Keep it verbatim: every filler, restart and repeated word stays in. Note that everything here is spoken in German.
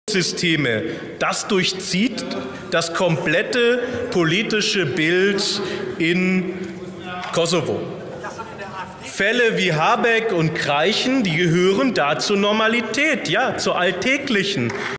Systeme, das durchzieht das komplette politische Bild in Kosovo. Fälle wie Habeck und Kreichen, die gehören da zur Normalität, ja, zur alltäglichen.